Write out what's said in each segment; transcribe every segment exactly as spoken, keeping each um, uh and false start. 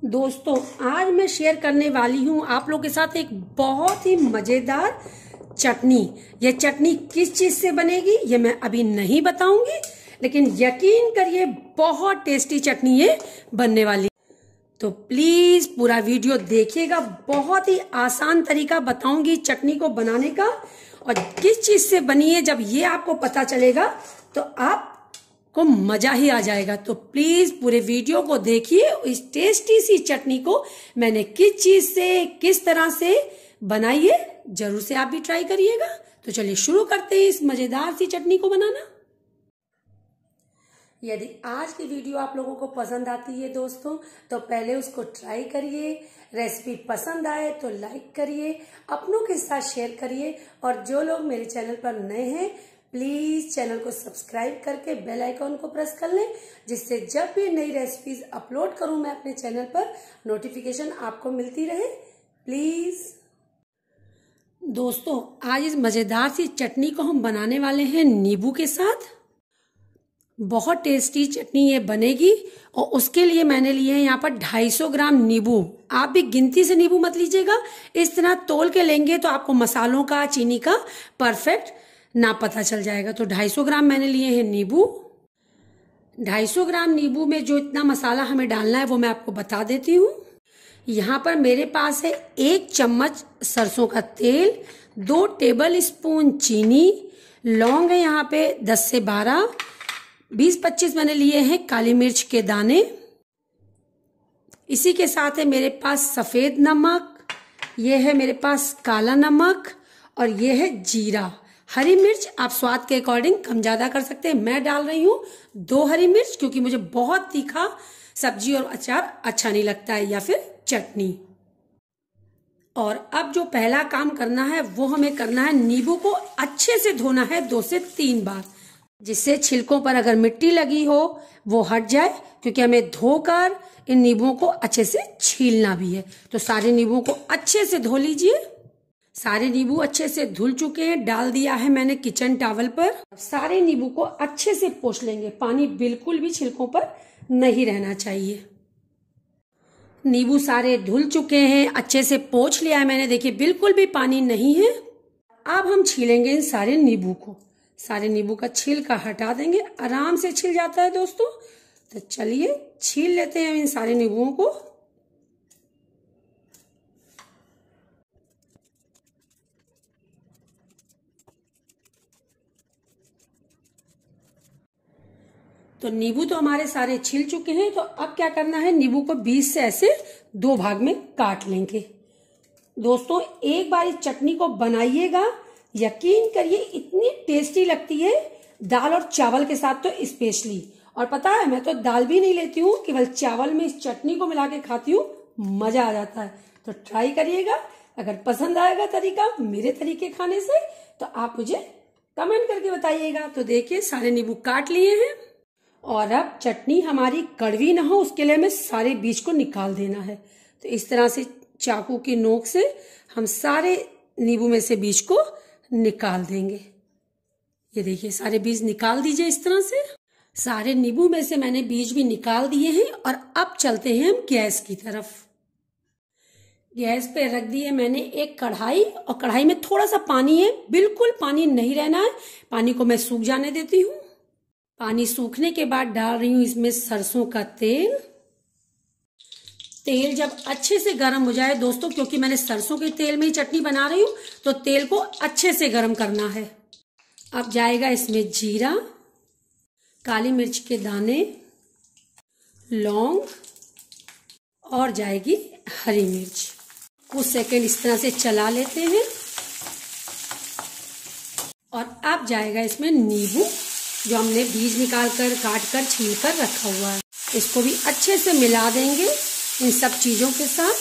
दोस्तों आज मैं शेयर करने वाली हूँ आप लोग के साथ एक बहुत ही मजेदार चटनी। यह चटनी किस चीज से बनेगी ये मैं अभी नहीं बताऊंगी, लेकिन यकीन करिए बहुत टेस्टी चटनी ये बनने वाली। तो प्लीज पूरा वीडियो देखिएगा, बहुत ही आसान तरीका बताऊंगी चटनी को बनाने का, और किस चीज से बनी है जब ये आपको पता चलेगा तो आप को मजा ही आ जाएगा। तो प्लीज पूरे वीडियो को देखिए। इस टेस्टी सी चटनी को मैंने किस चीज से किस तरह से बनाई है, जरूर से आप भी ट्राई करिएगा। तो चलिए शुरू करते हैं इस मजेदार सी चटनी को बनाना। यदि आज की वीडियो आप लोगों को पसंद आती है दोस्तों, तो पहले उसको ट्राई करिए। रेसिपी पसंद आए तो लाइक करिए, अपनों के साथ शेयर करिए, और जो लोग मेरे चैनल पर नए हैं प्लीज चैनल को सब्सक्राइब करके बेल आइकॉन को प्रेस कर लें, जिससे जब भी नई रेसिपीज अपलोड करूं मैं अपने चैनल पर नोटिफिकेशन आपको मिलती रहे प्लीज। दोस्तों आज इस मजेदार सी चटनी को हम बनाने वाले हैं नींबू के साथ। बहुत टेस्टी चटनी ये बनेगी, और उसके लिए मैंने लिए हैं यहाँ पर दो सौ पचास ग्राम नींबू। आप भी गिनती से नींबू मत लीजिएगा, इस तरह तोल के लेंगे तो आपको मसालों का चीनी का परफेक्ट ना पता चल जाएगा। तो दो सौ पचास ग्राम मैंने लिए हैं नींबू। दो सौ पचास ग्राम नींबू में जो इतना मसाला हमें डालना है वो मैं आपको बता देती हूँ। यहाँ पर मेरे पास है एक चम्मच सरसों का तेल, दो टेबल स्पून चीनी, लौंग है यहाँ पे दस से बारह, बीस पच्चीस मैंने लिए हैं काली मिर्च के दाने। इसी के साथ है मेरे पास सफेद नमक, ये है मेरे पास काला नमक, और ये है जीरा। हरी मिर्च आप स्वाद के अकॉर्डिंग कम ज्यादा कर सकते हैं। मैं डाल रही हूँ दो हरी मिर्च, क्योंकि मुझे बहुत तीखा सब्जी और अचार अच्छा नहीं लगता है, या फिर चटनी। और अब जो पहला काम करना है वो हमें करना है, नींबू को अच्छे से धोना है दो से तीन बार, जिससे छिलकों पर अगर मिट्टी लगी हो वो हट जाए, क्योंकि हमें धोकर इन नींबुओं को अच्छे से छीलना भी है। तो सारे नींबुओं को अच्छे से धो लीजिए। सारे नींबू अच्छे से धुल चुके हैं, डाल दिया है मैंने किचन टॉवल पर। सारे नींबू को अच्छे से पोंछ लेंगे, पानी बिल्कुल भी छिलकों पर नहीं रहना चाहिए। नींबू सारे धुल चुके हैं, अच्छे से पोंछ लिया है मैंने, देखिए बिल्कुल भी पानी नहीं है। अब हम छीलेंगे इन सारे नींबू को। सारे नींबू का छिलका हटा देंगे, आराम से छिल जाता है दोस्तों। तो चलिए छील लेते हैं इन सारे नींबुओं को। तो नींबू तो हमारे सारे छिल चुके हैं। तो अब क्या करना है, नींबू को बीच से ऐसे दो भाग में काट लेंगे। दोस्तों एक बार इस चटनी को बनाइएगा, यकीन करिए इतनी टेस्टी लगती है दाल और चावल के साथ, तो स्पेशली। और पता है मैं तो दाल भी नहीं लेती हूँ, केवल चावल में इस चटनी को मिला के खाती हूँ, मजा आ जाता है। तो ट्राई करिएगा। अगर पसंद आएगा तरीका मेरे तरीके खाने से तो आप मुझे कमेंट करके बताइएगा। तो देखिए सारे नींबू काट लिए हैं, और अब चटनी हमारी कड़वी ना हो उसके लिए हमें सारे बीज को निकाल देना है। तो इस तरह से चाकू की नोक से हम सारे नींबू में से बीज को निकाल देंगे। ये देखिए सारे बीज निकाल दीजिए इस तरह से। सारे नींबू में से मैंने बीज भी निकाल दिए हैं, और अब चलते हैं हम गैस की तरफ। गैस पे रख दिए मैंने एक कढ़ाई, और कढ़ाई में थोड़ा सा पानी है, बिल्कुल पानी नहीं रहना है। पानी को मैं सूख जाने देती हूँ। पानी सूखने के बाद डाल रही हूँ इसमें सरसों का तेल। तेल जब अच्छे से गर्म हो जाए दोस्तों, क्योंकि मैंने सरसों के तेल में ही चटनी बना रही हूँ, तो तेल को अच्छे से गर्म करना है। अब जाएगा इसमें जीरा, काली मिर्च के दाने, लौंग, और जाएगी हरी मिर्च। कुछ सेकंड इस तरह से चला लेते हैं। और अब जाएगा इसमें नींबू, जो हमने बीज निकाल कर काट कर छील कर रखा हुआ है। इसको भी अच्छे से मिला देंगे इन सब चीजों के साथ।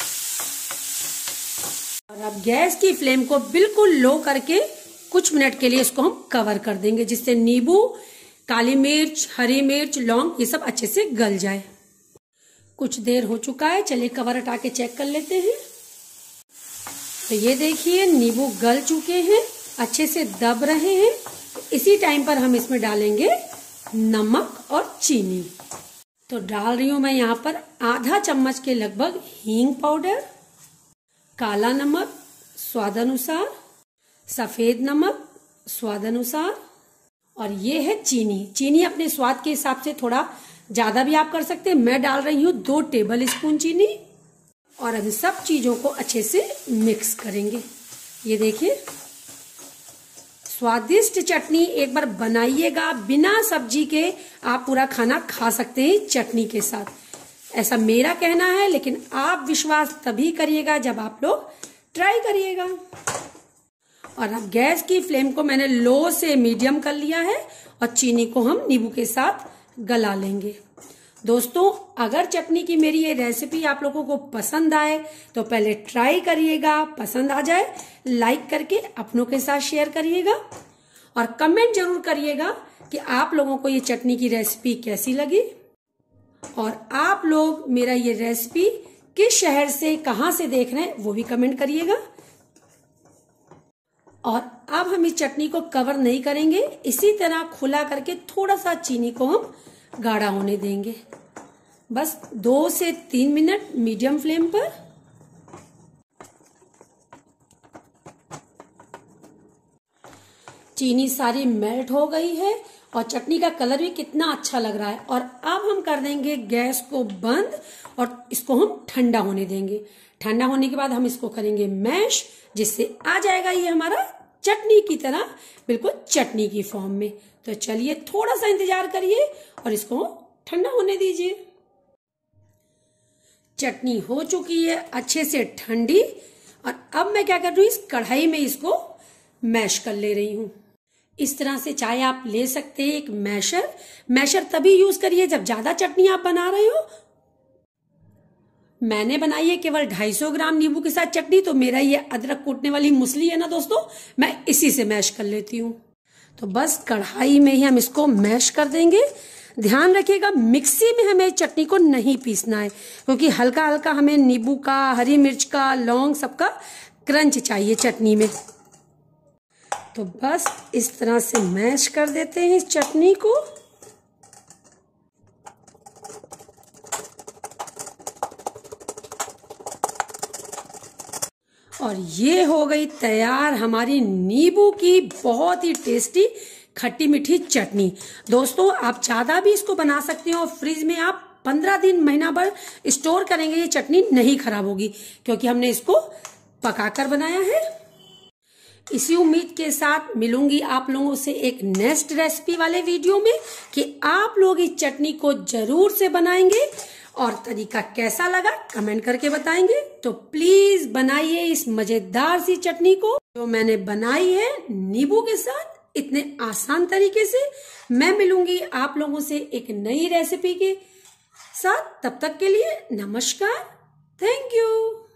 और अब गैस की फ्लेम को बिल्कुल लो करके कुछ मिनट के लिए इसको हम कवर कर देंगे, जिससे नींबू, काली मिर्च, हरी मिर्च, लौंग ये सब अच्छे से गल जाए। कुछ देर हो चुका है, चलिए कवर हटा के चेक कर लेते हैं। तो ये देखिए नींबू गल चुके हैं, अच्छे से दब रहे हैं। इसी टाइम पर हम इसमें डालेंगे नमक और चीनी। तो डाल रही हूं मैं यहाँ पर आधा चम्मच के लगभग हींग पाउडर, काला नमक स्वाद अनुसार, सफेद नमक स्वाद अनुसार, और ये है चीनी। चीनी अपने स्वाद के हिसाब से थोड़ा ज्यादा भी आप कर सकते हैं। मैं डाल रही हूँ दो टेबल स्पून चीनी। और अब सब चीजों को अच्छे से मिक्स करेंगे। ये देखिए स्वादिष्ट चटनी एक बार बनाइएगा, बिना सब्जी के आप पूरा खाना खा सकते हैं चटनी के साथ, ऐसा मेरा कहना है। लेकिन आप विश्वास तभी करिएगा जब आप लोग ट्राई करिएगा। और अब गैस की फ्लेम को मैंने लो से मीडियम कर लिया है और चीनी को हम नींबू के साथ गला लेंगे। दोस्तों अगर चटनी की मेरी ये रेसिपी आप लोगों को पसंद आए तो पहले ट्राई करिएगा, पसंद आ जाए लाइक करके अपनों के साथ शेयर करिएगा और कमेंट जरूर करिएगा कि आप लोगों को ये चटनी की रेसिपी कैसी लगी। और आप लोग मेरा ये रेसिपी किस शहर से कहां से देख रहे हैं वो भी कमेंट करिएगा। और अब हम इस चटनी को कवर नहीं करेंगे, इसी तरह खुला करके थोड़ा सा चीनी को हम गाढ़ा होने देंगे, बस दो से तीन मिनट मीडियम फ्लेम पर। चीनी सारी मेल्ट हो गई है और चटनी का कलर भी कितना अच्छा लग रहा है। और अब हम कर देंगे गैस को बंद और इसको हम ठंडा होने देंगे। ठंडा होने के बाद हम इसको करेंगे मैश, जिससे आ जाएगा ये हमारा चटनी की तरह, बिल्कुल चटनी की फॉर्म में। तो चलिए थोड़ा सा इंतजार करिए और इसको ठंडा होने दीजिए। चटनी हो चुकी है अच्छे से ठंडी। और अब मैं क्या कर रही हूँ, इस कढ़ाई में इसको मैश कर ले रही हूँ। इस तरह से चाहे आप ले सकते हैं एक मैशर। मैशर तभी यूज करिए जब ज्यादा चटनी आप बना रहे हो। मैंने बनाई है केवल दो सौ पचास ग्राम नींबू के साथ चटनी, तो मेरा ये अदरक कूटने वाली मुसली है ना दोस्तों, मैं इसी से मैश कर लेती हूँ। तो बस कढ़ाई में ही हम इसको मैश कर देंगे। ध्यान रखिएगा मिक्सी में हमें चटनी को नहीं पीसना है, क्योंकि हल्का हल्का हमें नींबू का, हरी मिर्च का, लौंग सबका क्रंच चाहिए चटनी में। तो बस इस तरह से मैश कर देते हैं इस चटनी को। और ये हो गई तैयार हमारी नींबू की बहुत ही टेस्टी खट्टी मीठी चटनी। दोस्तों आप ज्यादा भी इसको बना सकते हो और फ्रिज में आप पंद्रह दिन महीना भर स्टोर करेंगे, ये चटनी नहीं खराब होगी, क्योंकि हमने इसको पकाकर बनाया है। इसी उम्मीद के साथ मिलूंगी आप लोगों से एक नेक्स्ट रेसिपी वाले वीडियो में कि आप लोग इस चटनी को जरूर से बनाएंगे और तरीका कैसा लगा कमेंट करके बताएंगे। तो प्लीज बनाइए इस मजेदार सी चटनी को जो मैंने बनाई है नींबू के साथ, इतने आसान तरीके से। मैं मिलूंगी आप लोगों से एक नई रेसिपी के साथ, तब तक के लिए नमस्कार, थैंक यू।